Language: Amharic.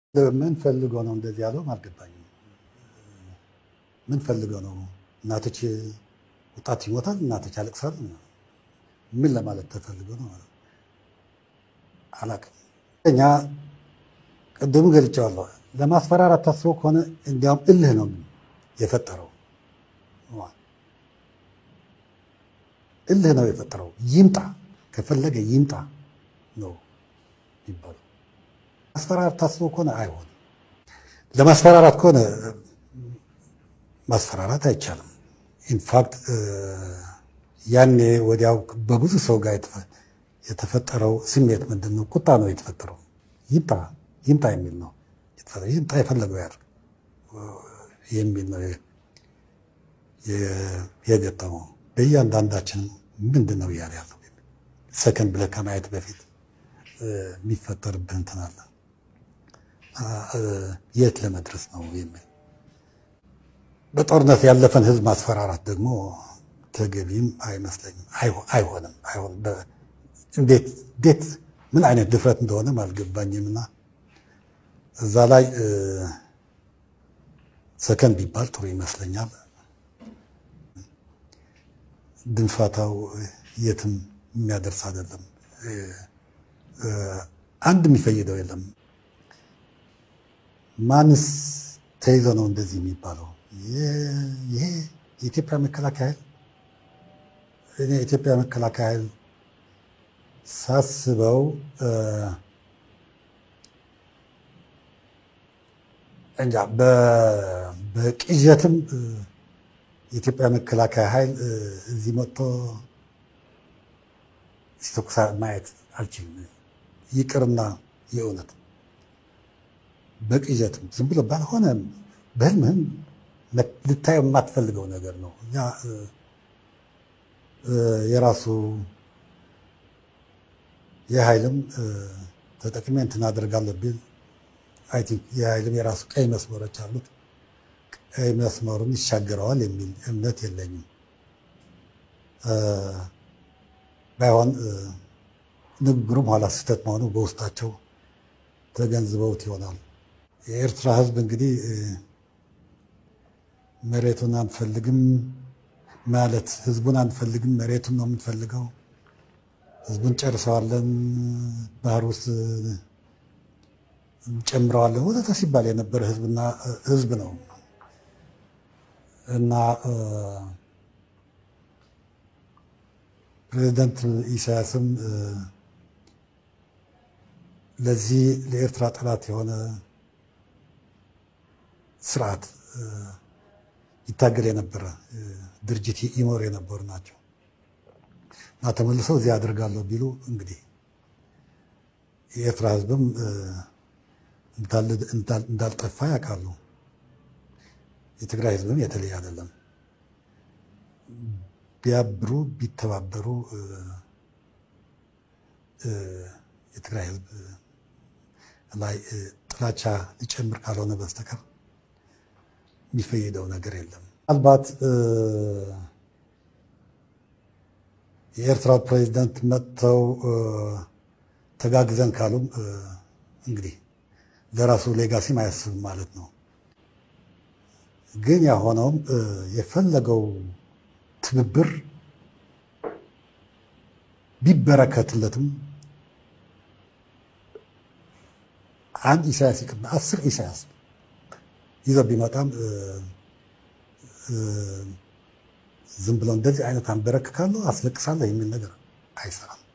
ምን ፈልገው ነው እንደዚህ ያለው አልገባኝም። ምን ፈልገው ነው? እናቶች ወጣት ይሞታል፣ እናቶች ያለቅሳሉ። ምን ለማለት ተፈልገው ነው አላውቅም። እኛ ቅድም ገልጫለሁ። ለማስፈራራት ታስቦ ከሆነ እንዲያውም እልህ ነው የፈጠረው። እልህ ነው የፈጠረው። ይምጣ ከፈለገ ይምጣ ነው ይባላል። ማስፈራራት ታስቦ ከሆነ አይሆንም። ለማስፈራራት ከሆነ ማስፈራራት አይቻልም። ኢንፋክት ያኔ ወዲያው በብዙ ሰው ጋር የተፈጠረው ስሜት ምንድን ነው? ቁጣ ነው የተፈጠረው። ይምጣ ይምጣ የሚል ነው የተፈጠረው። ይምጣ የፈለገው ያድርግ የሚል ነው የገጠመው። በእያንዳንዳችን ምንድን ነው እያለ ያለው ሰከንድ ብለህ ከማየት በፊት የሚፈጠርብህ እንትን አለ። የት ለመድረስ ነው የሚል። በጦርነት ያለፈን ህዝብ ማስፈራራት ደግሞ ተገቢም አይመስለኝም። አይሆንም። እንዴት ምን አይነት ድፍረት እንደሆነም አልገባኝምና እዛ ላይ ሰከንድ ቢባል ጥሩ ይመስለኛል። ድንፋታው የትም የሚያደርስ አይደለም። አንድ የሚፈይደው የለም። ማንስ ተይዞ ነው እንደዚህ የሚባለው? ይሄ የኢትዮጵያ መከላከያ ኃይል እኔ የኢትዮጵያ መከላከያ ኃይል ሳስበው እንጃ በቅዠትም የኢትዮጵያ መከላከያ ኃይል እዚህ መጥቶ ሲተኩስ ማየት አልችልም። ይቅርና የእውነት በቅዠትም ዝም ብሎ ባልሆነ በህልምህም ልታየው የማትፈልገው ነገር ነው። እኛ የራሱ የኃይልም ተጠቅሜ እንትን አደርጋለሁ ቢል አይ ቲንክ የኃይልም የራሱ ቀይ መስመሮች አሉት። ቀይ መስመሩን ይሻገረዋል የሚል እምነት የለኝም። ባይሆን ንግግሩም ኋላ ስህተት መሆኑ በውስጣቸው ተገንዝበውት ይሆናል። የኤርትራ ህዝብ እንግዲህ መሬቱን አንፈልግም ማለት ህዝቡን አንፈልግም፣ መሬቱን ነው የምንፈልገው፣ ህዝቡን ጨርሰዋለን፣ ባህር ውስጥ እንጨምረዋለን ወዘተ ሲባል የነበረ ህዝብ ነው እና ፕሬዚደንት ኢሳያስም ለዚህ ለኤርትራ ጠላት የሆነ ስርዓት ይታገል የነበረ ድርጅት ይመሩ የነበሩ ናቸው እና ተመልሰው እዚህ አድርጋለሁ ቢሉ እንግዲህ የኤርትራ ህዝብም እንዳልጠፋ ያውቃሉ። የትግራይ ህዝብም የተለየ አይደለም። ቢያብሩ ቢተባበሩ የትግራይ ህዝብ ላይ ጥላቻ ሊጨምር ካልሆነ በስተቀር የሚፈይደው ነገር የለም። ምናልባት የኤርትራ ፕሬዚደንት መጥተው ተጋግዘን ካሉም እንግዲህ ለራሱ ሌጋሲም አያስብም ማለት ነው። ግን ያሆነውም የፈለገው ትብብር ቢበረከትለትም አንድ ኢሳያስ ይቅርና 10 ኢሳያስ ይዞ ቢመጣም ዝም ብሎ እንደዚህ አይነት አንበረክካለሁ አስለቅሳለሁ የሚል ነገር አይሰራም።